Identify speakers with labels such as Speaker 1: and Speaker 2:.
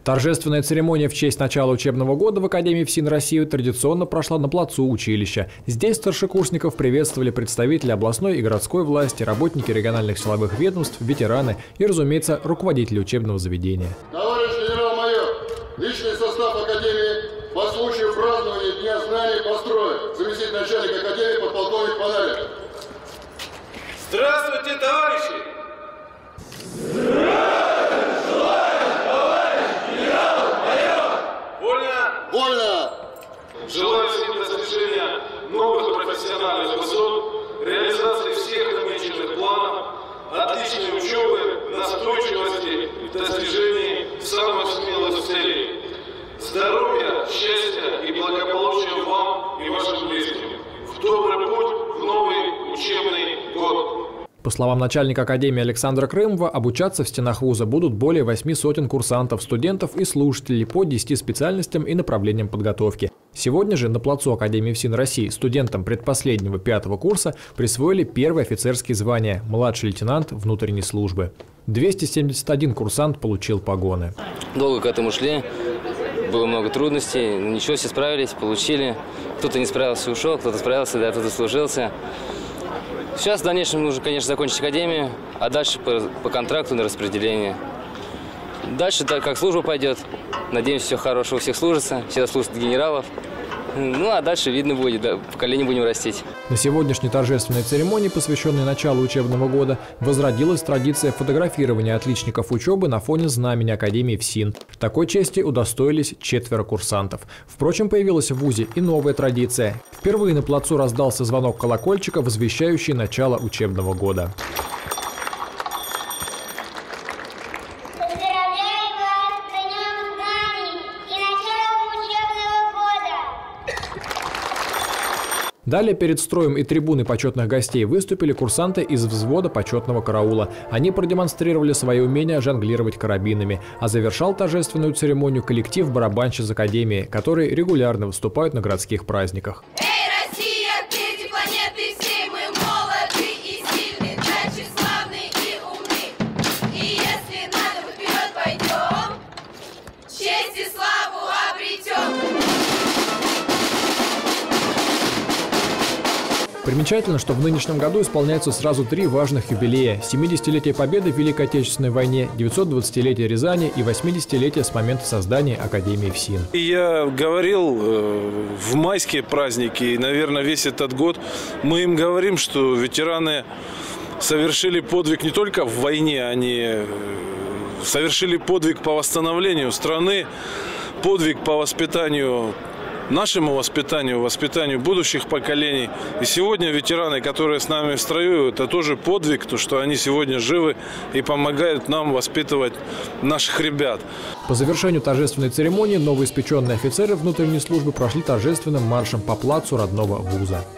Speaker 1: Торжественная церемония в честь начала учебного года в Академии ФСИН России традиционно прошла на плацу училища. Здесь старшекурсников приветствовали представители областной и городской власти, работники региональных силовых ведомств, ветераны и, разумеется, руководители учебного заведения.
Speaker 2: Товарищ генерал-майор, личный состав Академии по случаю празднования Дня знаний построен. Заместитель начальника Академии подполковник Панарин.
Speaker 3: Здравствуйте, товарищи! Желаю всем достижения новых профессиональных высот, реализации всех намеченных планов, отличной учебы, настойчивости в достижении самых смелых целей. Здоровья, счастья и благополучия вам и вашим близким. В добрый путь в новый учебный год.
Speaker 1: По словам начальника Академии Александра Крымова, обучаться в стенах вуза будут более 8 сотен курсантов, студентов и слушателей по 10 специальностям и направлениям подготовки. Сегодня же на плацу Академии ФСИН России студентам предпоследнего 5-го курса присвоили первые офицерские звания – младший лейтенант внутренней службы. 271 курсант получил погоны.
Speaker 4: Долго к этому шли, было много трудностей, но ничего, все справились, получили. Кто-то не справился, ушел, кто-то справился, да, кто-то служился. Сейчас в дальнейшем нужно, конечно, закончить академию, а дальше по контракту на распределение. Дальше, так как служба пойдет, надеемся, все хорошо у всех служится, все служат генералов. Ну, а дальше видно будет, да, поколение будем растить.
Speaker 1: На сегодняшней торжественной церемонии, посвященной началу учебного года, возродилась традиция фотографирования отличников учебы на фоне знамени Академии ФСИН. Такой чести удостоились 4 курсантов. Впрочем, появилась в вузе и новая традиция. Впервые на плацу раздался звонок колокольчика, возвещающий начало учебного года. Далее перед строем и трибуной почетных гостей выступили курсанты из взвода почетного караула. Они продемонстрировали свои умения жонглировать карабинами, а завершал торжественную церемонию коллектив барабанщиц Академии, которые регулярно выступают на городских праздниках. Примечательно, что в нынешнем году исполняются сразу 3 важных юбилея: 70-летие Победы в Великой Отечественной войне, 920-летие Рязани и 80-летие с момента создания Академии ФСИН.
Speaker 5: Я говорил в майские праздники, и, наверное, весь этот год мы им говорим, что ветераны совершили подвиг не только в войне, они совершили подвиг по восстановлению страны, подвиг по воспитанию, нашему воспитанию будущих поколений. И сегодня ветераны, которые с нами в строю, это тоже подвиг, то, что они сегодня живы и помогают нам воспитывать наших ребят.
Speaker 1: По завершению торжественной церемонии новоиспеченные офицеры внутренней службы прошли торжественным маршем по плацу родного вуза.